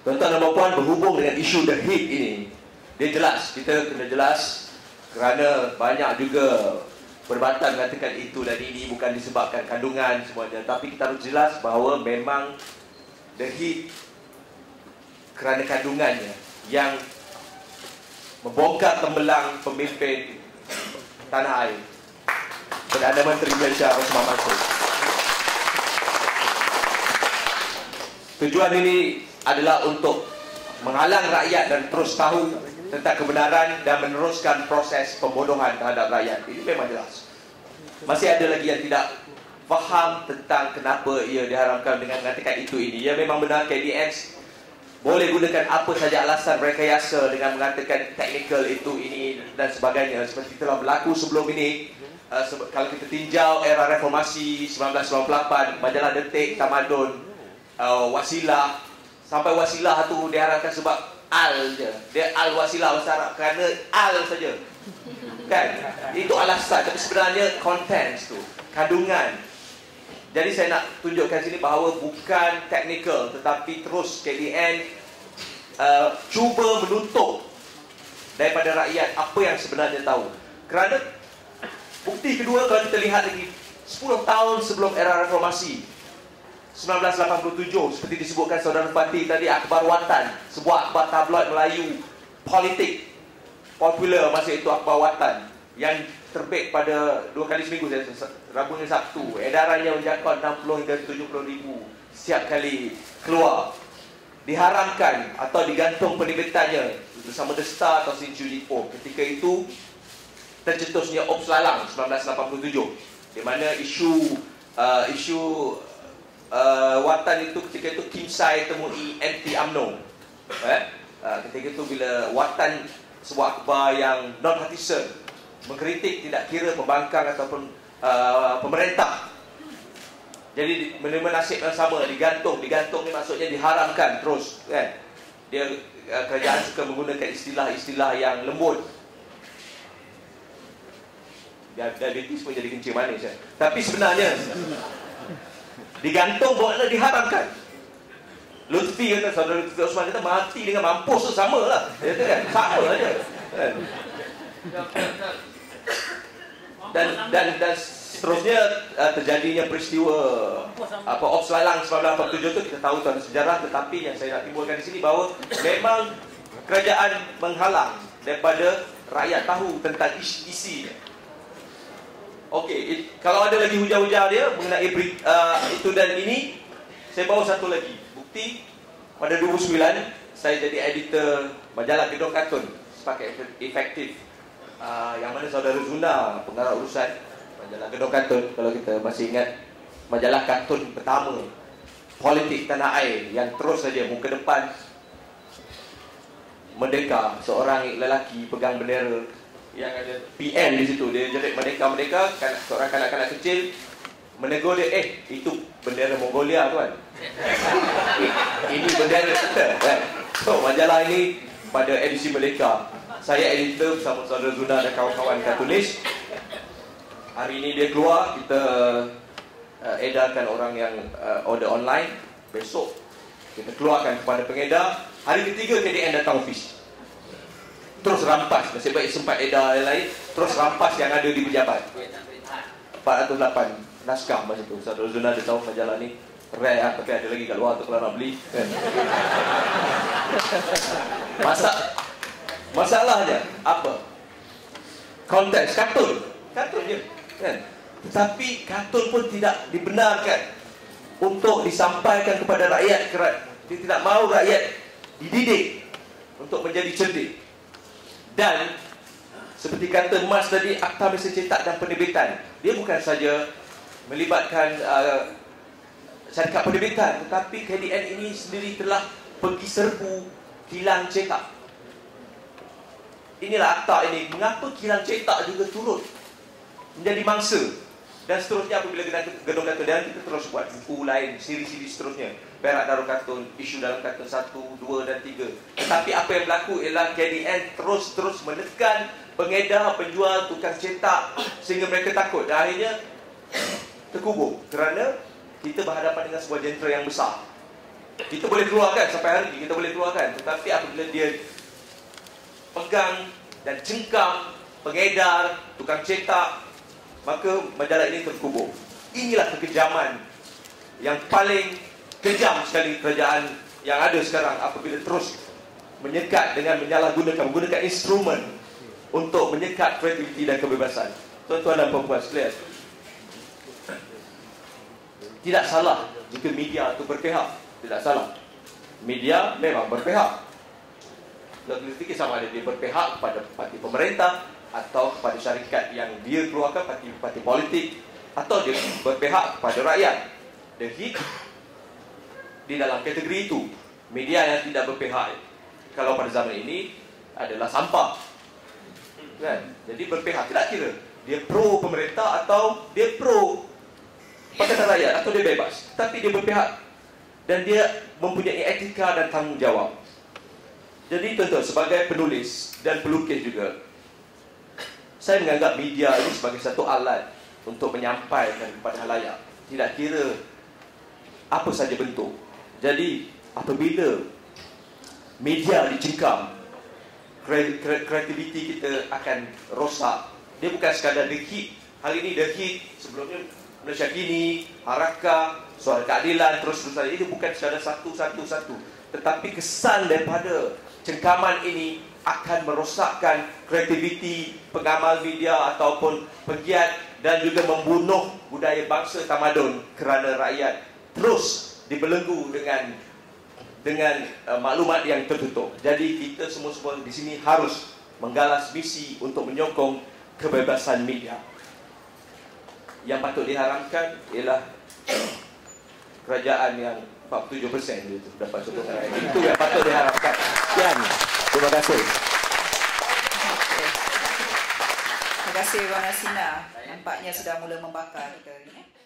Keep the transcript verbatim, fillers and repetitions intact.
Tuan-tuan dan puan, berhubung dengan isu The Hit ini, dia jelas, kita kena jelas kerana banyak juga perdebatan mengatakan itu dan ini bukan disebabkan kandungan semuanya, tapi kita harus jelas bahawa memang The Hit kerana kandungannya yang membongkar tembelang pemimpin tanah air, Perdana Menteri Malaysia Osman Mansur. Tujuan ini adalah untuk menghalang rakyat dan terus tahu tentang kebenaran dan meneruskan proses pembodohan terhadap rakyat. Ini memang jelas. Masih ada lagi yang tidak faham tentang kenapa ia diharamkan dengan mengatakan itu ini. Ya, memang benar K D N boleh gunakan apa saja alasan rekayasa dengan mengatakan teknikal itu ini dan sebagainya, seperti telah berlaku sebelum ini. Uh, kalau kita tinjau era reformasi sembilan belas sembilan puluh lapan, majalah Detik, Tamadun, uh, Wasilah, sampai Wasilah tu diharapkan sebab al je. Dia al Wasilah bahasa Arab kerana al saja. Kan? Itu alasan, tapi sebenarnya contents tu, kandungan. Jadi saya nak tunjukkan sini bahawa bukan teknikal, tetapi terus K D N uh, cuba menutup daripada rakyat apa yang sebenarnya tahu. Kerana bukti kedua, kalau kita lihat lagi sepuluh tahun sebelum era reformasi sembilan belas lapan puluh tujuh, seperti disebutkan saudara Fatih tadi, Akhbar Watan, sebuah akhbar tabloid Melayu politik popular masa itu, Akhbar Watan, yang terbit pada dua kali seminggu, Rabu dan Sabtu. Edarannya menjangkau enam puluh hingga tujuh puluh ribu setiap kali keluar. Diharamkan atau digantung penerbitannya bersama The Star atau Century Fox. Ketika itu tercetusnya Ops Lalang sembilan belas lapan puluh tujuh, di mana isu uh, isu uh, Watan itu ketika itu Kim Sai temui anti UMNO. Eh? Uh, ketika itu bila Watan, sebuah akhbar yang non-partisan, mengkritik tidak kira pembangkang ataupun uh, pemerintah. Jadi menerima nasib yang sama, digantung. Digantung ni maksudnya diharamkan terus, kan? Dia uh, kerajaan suka menggunakan istilah-istilah yang lembut. Diabetes pun jadi kencing manis, kan? Tapi sebenarnya digantung bukanlah diharamkan. Lutfi kata, saudara Lutfi Osman kata, mati dengan mampus tu sama lah. Dia kata kan, sama saja, kan? Dan dan dan seterusnya uh, terjadinya peristiwa apa Ops Lalang sembilan belas lapan puluh tujuh tu kita tahu tuan sejarah, tetapi yang saya nak timbulkan di sini bahawa memang kerajaan menghalang daripada rakyat tahu tentang is isinya. Okey, it, kalau ada lagi hujah-hujah dia mengenai uh, itu dan ini, saya bawa satu lagi bukti. Pada dua ribu sembilan saya jadi editor majalah Gedung Kartun sebagai efektif. Uh, yang mana saudara Zuna pengarah urusan majalah Gedung Kartun, kalau kita masih ingat, majalah kartun pertama politik tanah air yang terus saja muka depan merdeka, seorang lelaki pegang bendera yang ada P M di situ, dia jerit merdeka-merdeka, kan, seorang kanak-kanak kecil menegur dia, eh itu bendera Mongolia tuan. Ini bendera kita, kan? So majalah ini pada edisi Merdeka, saya editor bersama saudara Zuna dan kawan-kawan kartunis. Hari ini dia keluar, kita uh, edarkan orang yang uh, order online. Besok kita keluarkan kepada pengedar. Hari ketiga K D N datang office, terus rampas, nasib baik sempat edar yang lain, terus rampas yang ada di pejabat. empat ratus lapan naskah masa itu. Saudara Zuna dia tahu majalah ni rare lah, tapi ada lagi kat luar tu kalau nak beli, kan? Masa Masalahnya apa? Konteks kartun, kartun je, kan? Tetapi kartun pun tidak dibenarkan untuk disampaikan kepada rakyat. Dia tidak mahu rakyat dididik untuk menjadi cerdik. Dan seperti kata Mas tadi, Akta Mesin Cetak dan Penerbitan, dia bukan saja melibatkan uh, syarikat penerbitan, tetapi K D N ini sendiri telah pergi serbu kilang cetak. Inilah akta ini. Mengapa kilang cetak juga turut menjadi mangsa? Dan seterusnya apabila Gedung Kartun, dan kita terus buat buku lain, siri-siri seterusnya, Perak Darul Kartun, isu dalam kartun satu, dua dan tiga. Tetapi apa yang berlaku ialah K D N terus-terus menekan pengedar, penjual, tukang cetak sehingga mereka takut. Dan akhirnya terkubur kerana kita berhadapan dengan sebuah jentera yang besar. Kita boleh keluarkan sampai hari ini, kita boleh keluarkan. Tetapi apabila dia pegang dan cengkam pengedar, tukang cetak, maka majalah ini terkubur. Inilah kekejaman yang paling kejam sekali kerajaan yang ada sekarang apabila terus menyekat dengan menyalahgunakan menggunakan instrumen untuk menyekat kreativiti dan kebebasan. Tuan-tuan dan puan-puan sekalian, tidak salah jika media itu berpihak. Tidak salah. Media memang berpihak. Kalau kita fikir sama ada dia berpihak kepada parti pemerintah atau kepada syarikat yang dia keluarkan, parti, parti politik, atau dia berpihak kepada rakyat. The hit di dalam kategori itu, media yang tidak berpihak, kalau pada zaman ini adalah sampah, kan? Jadi berpihak, tidak kira dia pro pemerintah atau dia pro pakatan rakyat atau dia bebas, tapi dia berpihak dan dia mempunyai etika dan tanggungjawab. Jadi tuan-tuan, sebagai penulis dan pelukis juga, saya menganggap media ini sebagai satu alat untuk menyampaikan kepada khalayak, tidak kira apa saja bentuk. Jadi apabila media dicengkam, kreativiti kita akan rosak. Dia bukan sekadar The Hit. Hari ini The Hit, sebelumnya Malaysia Kini, Harakah, Suara Keadilan, terus-terusan. Ini bukan sekadar satu-satu-satu, tetapi kesan daripada cengkaman ini akan merosakkan kreativiti pengamal media ataupun pegiat, dan juga membunuh budaya bangsa tamadun kerana rakyat terus dibelenggu dengan dengan uh, maklumat yang tertutup. Jadi kita semua-semua di sini harus menggalas misi untuk menyokong kebebasan media. Yang patut diharapkan ialah kerajaan yang empat puluh tujuh peratus itu dapat sokongan rakyat. Itu yang patut diharapkan. Sekian. Terima kasih. Terima kasih Wan Hasina. Nampaknya sudah mula membakar kita ini.